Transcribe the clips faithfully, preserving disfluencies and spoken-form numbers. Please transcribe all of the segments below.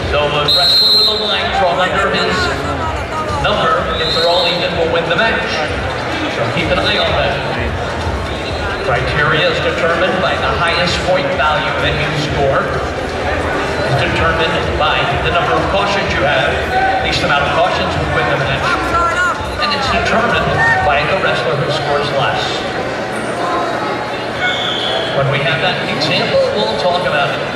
So the wrestler with the line drawn under his number, if they're all even, will win the match. So keep an eye on that. Criteria is determined by the highest point value that you score. It's determined by the number of cautions you have. Least amount of cautions will win the match. And it's determined by the wrestler who scores less. When we have that example, we'll talk about it.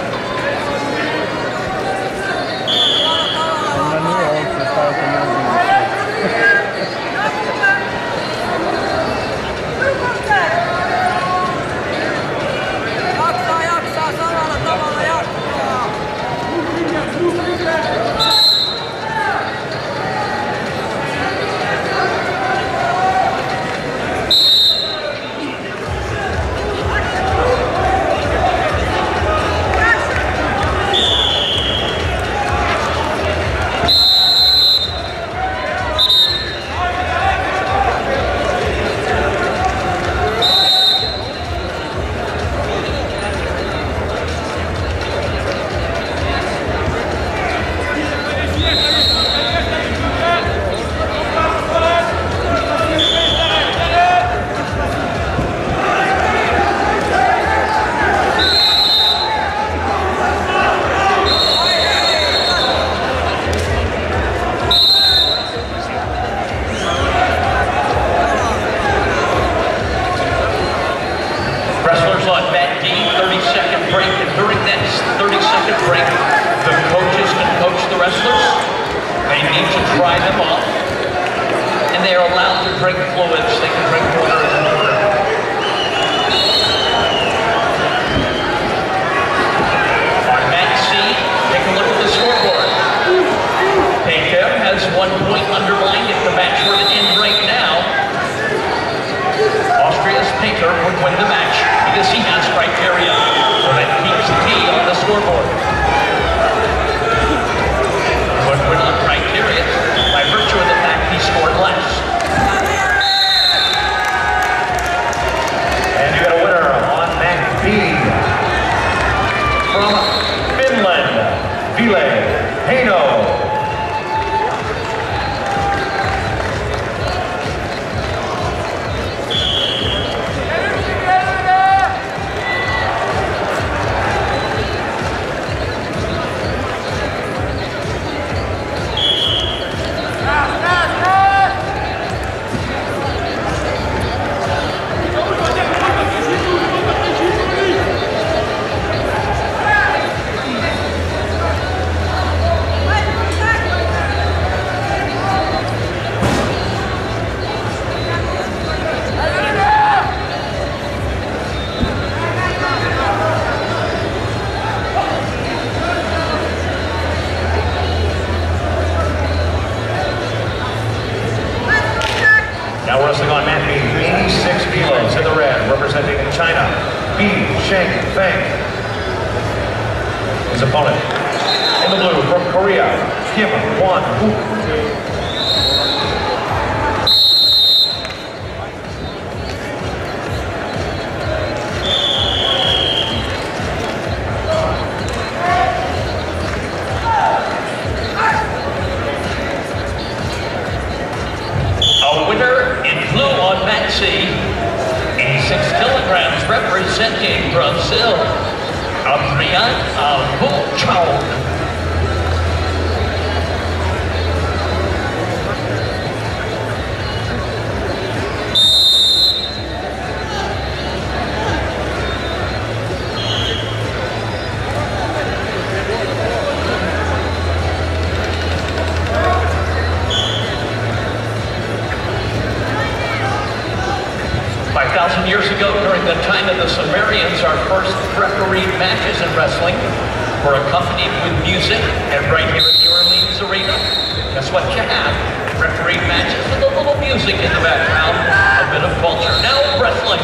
Years ago, during the time of the Sumerians, our first refereed matches in wrestling were accompanied with music, and right here at the Orleans Arena, that's what you have. Refereed matches with a little music in the background, a bit of culture. Now wrestling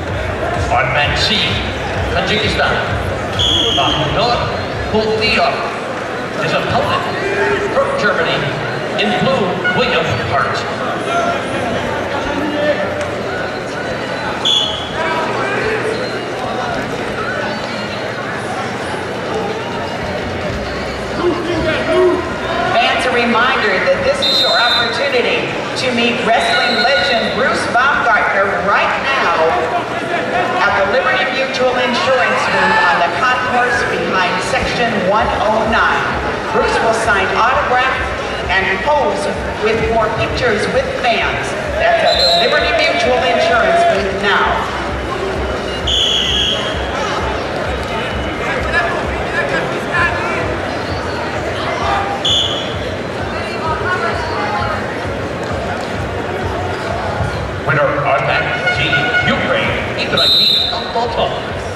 on mat C, Tajikistan. Mahmoud Kuldiyev, his opponent from Germany, in blue, William Hart. Ooh. this is your opportunity to meet wrestling legend Bruce Baumgartner right now at the Liberty Mutual Insurance booth on the concourse behind section one oh nine. Bruce will sign autographs and pose with more pictures with fans. That's at the Liberty Mutual Insurance booth now. Winner on that team, Ukraine, Ibrahim Alboto.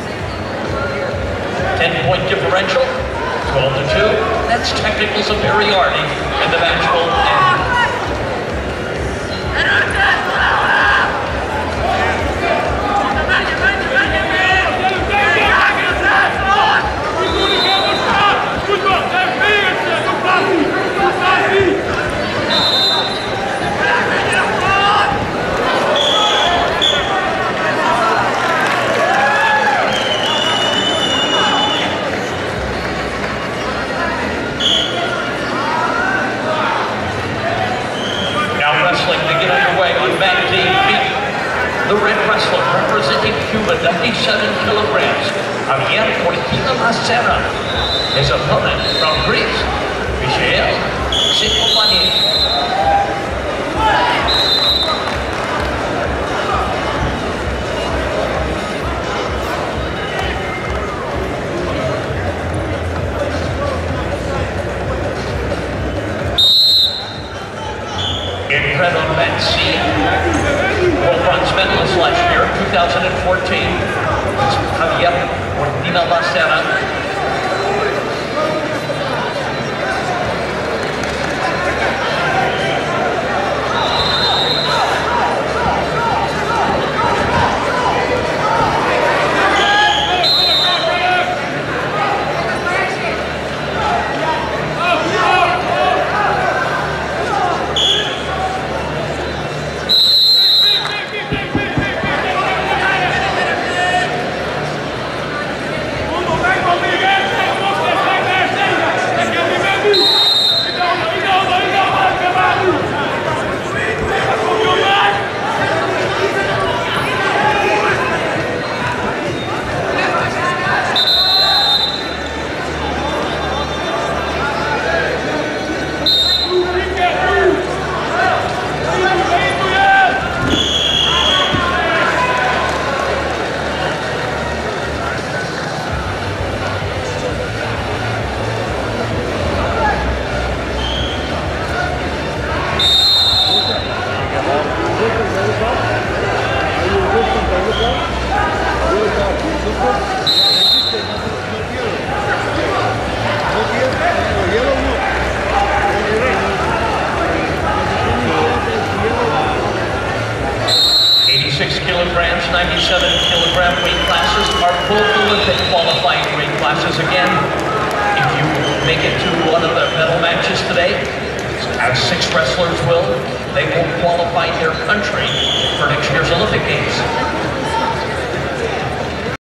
ten point differential, twelve to two. That's technical superiority, and the match will end. The red wrestler representing Cuba, ninety-seven kilograms, Javier Cortina Macera. His opponent from Greece, Michael Sikopani. In red on that scene, World Bronze medalist last year, two thousand fourteen, Javier Cortina Macera. eighty-six kilograms, ninety-seven kilogram weight classes are both Olympic qualifying weight classes. Again, if you make it to one of the medal matches today, as six wrestlers will, they will qualify their country for next year's Olympic Games.